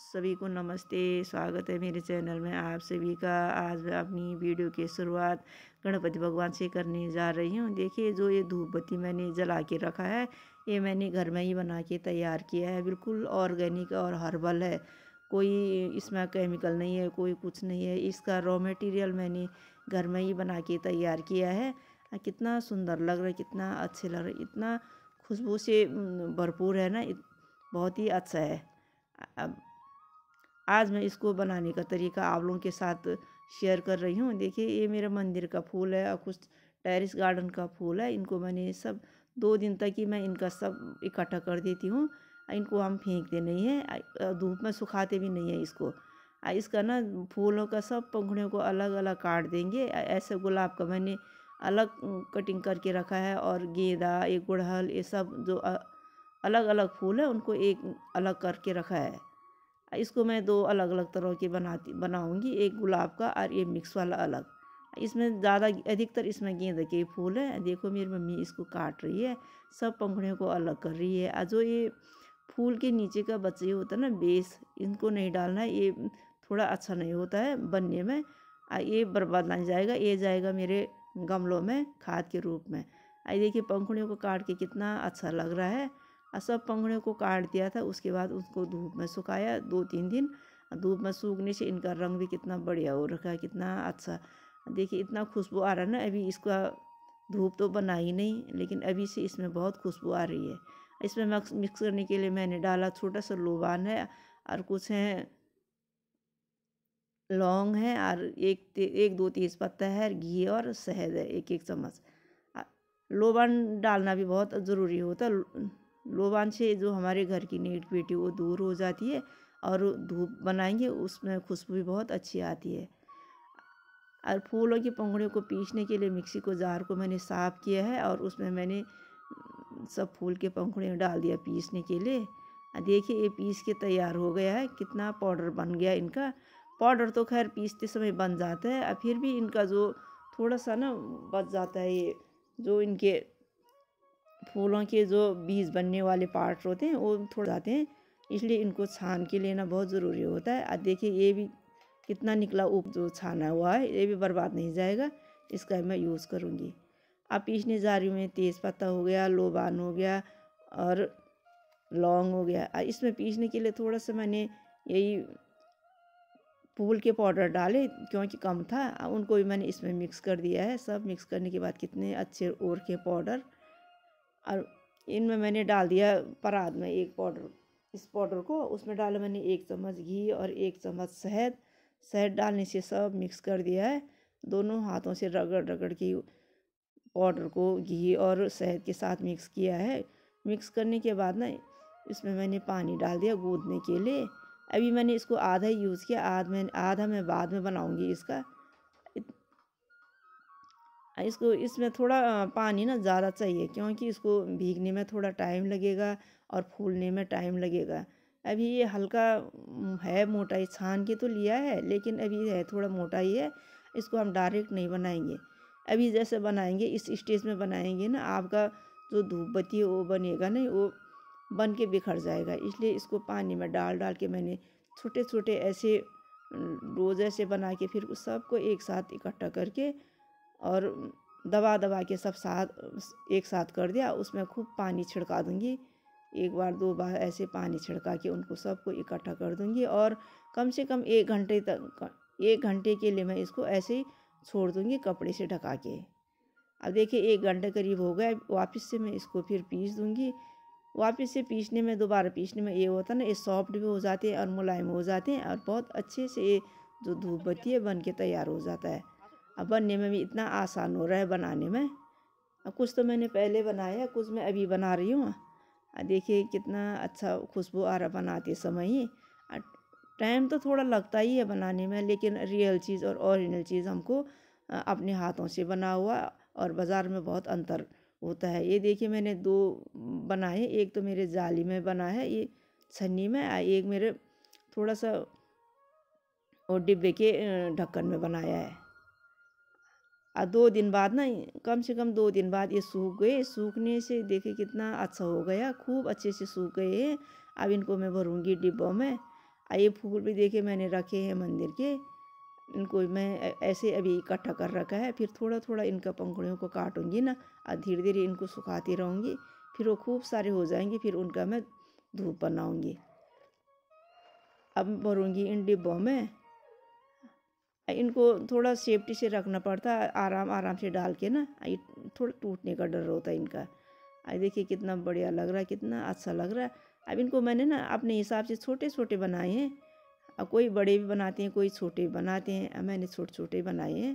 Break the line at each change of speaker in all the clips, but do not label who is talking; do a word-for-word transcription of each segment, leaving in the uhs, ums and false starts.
सभी को नमस्ते। स्वागत है मेरे चैनल में आप सभी का। आज मैं अपनी वीडियो की शुरुआत गणपति भगवान से करने जा रही हूँ। देखिए, जो ये धूप बत्ती मैंने जला के रखा है, ये मैंने घर में ही बना के तैयार किया है। बिल्कुल ऑर्गेनिक और हर्बल है, कोई इसमें केमिकल नहीं है, कोई कुछ नहीं है। इसका रॉ मटेरियल मैंने घर में ही बना के तैयार किया है। आ, कितना सुंदर लग रहा है, कितना अच्छे लग रहा है, इतना खुशबू से उम, भरपूर है ना, इत- बहुत ही अच्छा है। अब आज मैं इसको बनाने का तरीका आप लोगों के साथ शेयर कर रही हूँ। देखिए, ये मेरा मंदिर का फूल है और कुछ टेरेस गार्डन का फूल है। इनको मैंने सब दो दिन तक ही मैं इनका सब इकट्ठा कर देती हूँ। इनको हम फेंकते नहीं हैं, धूप में सुखाते भी नहीं है इसको। आ, इसका ना फूलों का सब पंखुड़ियों को अलग अलग काट देंगे। आ, ऐसे गुलाब का मैंने अलग अम, कटिंग करके रखा है, और गेंदा, एक गुड़हल, ये सब जो अ, अलग अलग फूल है उनको एक अलग करके रखा है। इसको मैं दो अलग अलग तरह के बनाती बनाऊंगी, एक गुलाब का और ये मिक्स वाला अलग। इसमें ज़्यादा अधिकतर इसमें गेंदे के फूल है। देखो, मेरी मम्मी इसको काट रही है, सब पंखुड़ियों को अलग कर रही है। और जो ये फूल के नीचे का बच्चे होता है ना, बेस, इनको नहीं डालना है, ये थोड़ा अच्छा नहीं होता है बनने में। आ, ये बर्बाद नहीं जाएगा, ये जाएगा मेरे गमलों में खाद के रूप में। आई देखिए, पंखुड़ियों को काट के कितना अच्छा लग रहा है। और सब पंखुड़ियों को काट दिया था, उसके बाद उसको धूप में सुखाया दो तीन दिन। धूप में सूखने से इनका रंग भी कितना बढ़िया हो रखा है, कितना अच्छा। देखिए, इतना खुशबू आ रहा है ना। अभी इसका धूप तो बना ही नहीं, लेकिन अभी से इसमें बहुत खुशबू आ रही है। इसमें मिक्स मिक्स करने के लिए मैंने डाला छोटा सा लोबान है, और कुछ है लौंग है, और एक ते, एक दो तेज पत्ता है, और घी और शहद है एक एक चम्मच। आ, लोबान डालना भी बहुत ज़रूरी होता है। लो- लोबान से जो हमारे घर की नेगेटिविटी वो दूर हो जाती है, और धूप बनाएंगे उसमें खुशबू भी बहुत अच्छी आती है। और फूलों की पंखुड़ियों को पीसने के लिए मिक्सी को जार को मैंने साफ़ किया है, और उसमें मैंने सब फूल के पंखुड़ियाँ डाल दिया पीसने के लिए। आ, देखिए, ये पीस के तैयार हो गया है, कितना पाउडर बन गया इनका। पाउडर तो खैर पीसते समय बन जाता है, और फिर भी इनका जो थोड़ा सा ना बच जाता है, ये जो इनके फूलों के जो बीज बनने वाले पार्ट होते हैं वो थोड़ा जाते हैं, इसलिए इनको छान के लेना बहुत ज़रूरी होता है। अब देखिए, ये भी कितना निकला उप जो छाना हुआ है, ये भी बर्बाद नहीं जाएगा, इसका मैं यूज़ करूँगी। अब पीसने जा रही हूँ मैं, तेज़ पत्ता हो गया, लोबान हो गया, और लौंग हो गया। अब इसमें पीसने के लिए थोड़ा सा मैंने यही फूल के पाउडर डाले, क्योंकि कम था, उनको भी मैंने इसमें मिक्स कर दिया है। सब मिक्स करने के बाद कितने अच्छे और के पाउडर, और इनमें मैंने डाल दिया परात में एक पाउडर। इस पाउडर को उसमें डाला मैंने एक चम्मच घी और एक चम्मच शहद। शहद डालने से सब मिक्स कर दिया है, दोनों हाथों से रगड़ रगड़ के पाउडर को घी और शहद के साथ मिक्स किया है। मिक्स करने के बाद ना, इसमें मैंने पानी डाल दिया गूँथने के लिए। अभी मैंने इसको आधा ही यूज़ किया, आधा मैं आधा मैं बाद में बनाऊंगी इसका। इसको इसमें थोड़ा अ, पानी ना ज़्यादा चाहिए, क्योंकि इसको भीगने में थोड़ा टाइम लगेगा और फूलने में टाइम लगेगा। अभी ये हल्का उम, है मोटाई, छान के तो लिया है, लेकिन अभी है थोड़ा मोटा ही है। इसको हम डायरेक्ट नहीं बनाएंगे, अभी जैसे बनाएंगे इस स्टेज में बनाएंगे ना, आपका जो धूप बत्ती है वो बनेगा नहीं, वो बन के बिखर जाएगा। इसलिए इसको पानी में डाल डाल के मैंने छोटे छोटे ऐसे रोज ऐसे बना के, फिर उस सबको एक साथ इकट्ठा करके और दबा दबा के सब साथ एक साथ कर दिया। उसमें खूब पानी छिड़का दूंगी, एक बार दो बार ऐसे पानी छिड़का के उनको सबको इकट्ठा कर दूंगी, और कम से कम एक घंटे तक, एक घंटे के लिए मैं इसको ऐसे ही छोड़ दूंगी कपड़े से ढका के। अब देखिए, एक घंटे करीब हो गया, वापस से मैं इसको फिर पीस दूंगी। वापस से पीसने में, दोबारा पीसने में ये होता है ना, ये सॉफ्ट भी हो जाते हैं और मुलायम हो जाते हैं, और बहुत अच्छे से ये जो धूप बत्ती है बन के तैयार हो जाता है। अब बनने में भी इतना आसान हो रहा है बनाने में। अब कुछ तो मैंने पहले बनाया है, कुछ मैं अभी बना रही हूँ। देखिए, कितना अच्छा खुशबू आ रहा बनाते समय ही। टाइम तो थोड़ा लगता ही है बनाने में, लेकिन रियल चीज़ और ओरिजिनल चीज़ हमको अपने हाथों से बना हुआ और बाज़ार में बहुत अंतर होता है। ये देखिए, मैंने दो बनाए, एक तो मेरे जाली में बना है ये छन्नी में, एक मेरे थोड़ा सा और डिब्बे के ढक्कन में बनाया है। और दो दिन बाद ना, कम से कम दो दिन बाद ये सूख गए। सूखने से देखिए कितना अच्छा हो गया, खूब अच्छे से सूख गए हैं। अब इनको मैं भरूंगी डिब्बों में। ये फूल भी देखिए मैंने रखे हैं मंदिर के, इनको मैं ऐसे अभी इकट्ठा कर रखा है। फिर थोड़ा थोड़ा इनका पंखुड़ियों को काटूंगी ना और धीरे धीरे इनको सुखाती रहूँगी, फिर वो खूब सारे हो जाएंगे। फिर उनका मैं धूप बनाऊंगी। अब भरूंगी इन डिब्बों में। इनको थोड़ा सेफ्टी से रखना पड़ता है, आराम आराम से डाल के ना, ये थोड़ा टूटने का डर होता है इनका। अब देखिए कितना बढ़िया लग रहा है, कितना अच्छा लग रहा है। अब इनको मैंने ना अपने हिसाब से छोटे छोटे बनाए हैं। अब कोई बड़े भी बनाते हैं, कोई छोटे भी बनाते हैं। अब मैंने छोटे छोटे बनाए हैं,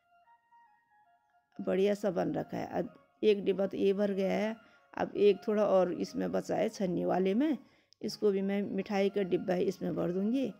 बढ़िया सा बन रखा है। अब एक डिब्बा तो ये भर गया है। अब एक थोड़ा और इसमें बचा है छन्नी वाले में, इसको भी मैं मिठाई का डिब्बा है इसमें भर दूँगी।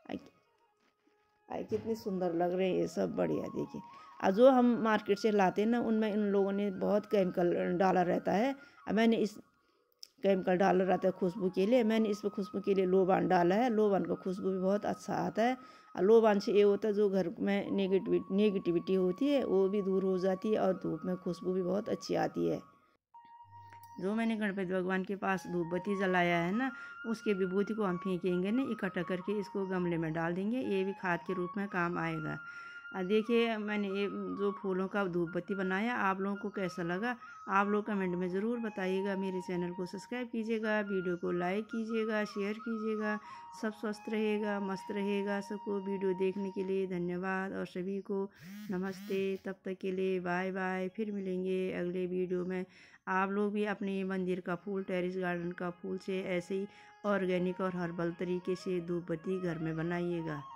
आई कितने सुंदर लग रहे हैं ये सब, बढ़िया देखिए। और जो हम मार्केट से लाते हैं ना, उनमें इन लोगों ने बहुत केमिकल डाला रहता है। अब मैंने इस केमिकल डाला रहता है खुशबू के लिए, मैंने इसमें खुशबू के लिए लोबान डाला है। लोबान का खुशबू भी बहुत अच्छा आता है। और लोबान से ये होता है जो घर में नेगेटिविटी नेगेटिविटी होती है वो भी दूर हो जाती है, और धूप में खुशबू भी बहुत अच्छी आती है। जो मैंने गणपति भगवान के पास धूप बत्ती जलाया है ना, उसके विभूति को हम फेंकेंगे ना, इकट्ठा करके इसको गमले में डाल देंगे, ये भी खाद के रूप में काम आएगा। और देखिए मैंने ये जो फूलों का धूप बत्ती बनाया, आप लोगों को कैसा लगा आप लोग कमेंट में ज़रूर बताइएगा। मेरे चैनल को सब्सक्राइब कीजिएगा, वीडियो को लाइक कीजिएगा, शेयर कीजिएगा। सब स्वस्थ रहेगा, मस्त रहेगा। सबको वीडियो देखने के लिए धन्यवाद और सभी को नमस्ते। तब तक के लिए बाय बाय, फिर मिलेंगे अगले वीडियो में। आप लोग भी अपने मंदिर का फूल, टेरेस गार्डन का फूल से ऐसे ही ऑर्गेनिक और हर्बल तरीके से धूप बत्ती घर में बनाइएगा।